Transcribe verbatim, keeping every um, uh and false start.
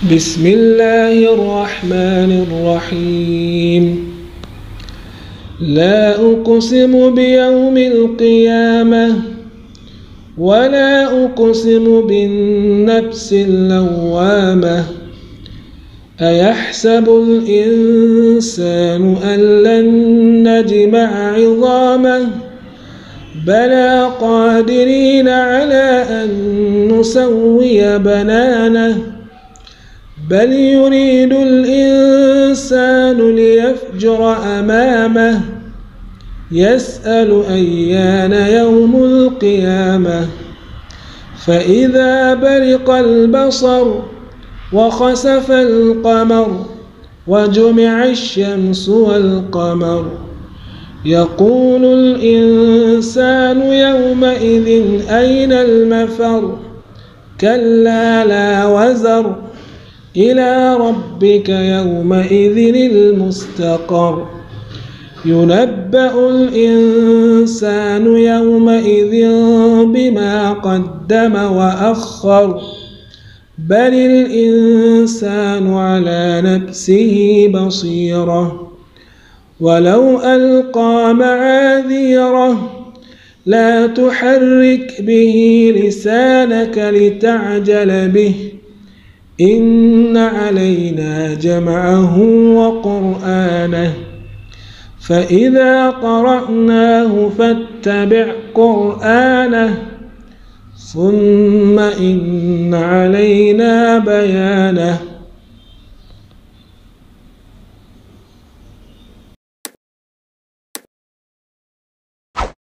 بسم الله الرحمن الرحيم. لا أقسم بيوم القيامة ولا أقسم بالنفس اللوامة. أيحسب الإنسان أن لن نجمع عظامه بلى قادرين على أن نسوي بنانه بل يريد الإنسان ليفجر أمامه يسأل أيان يوم القيامة. فإذا برق البصر وخسف القمر وجمع الشمس والقمر يقول الإنسان يومئذ أين المفر كلا لا وزر إلى ربك يومئذ المستقر. ينبأ الإنسان يومئذ بما قدم وأخر بل الإنسان على نفسه بصيرة ولو ألقى معاذيره لا تحرك به لسانك لتعجل به إن علينا جمعه وقرآنه فإذا قرأناه فاتبع قرآنه ثم إن علينا بيانه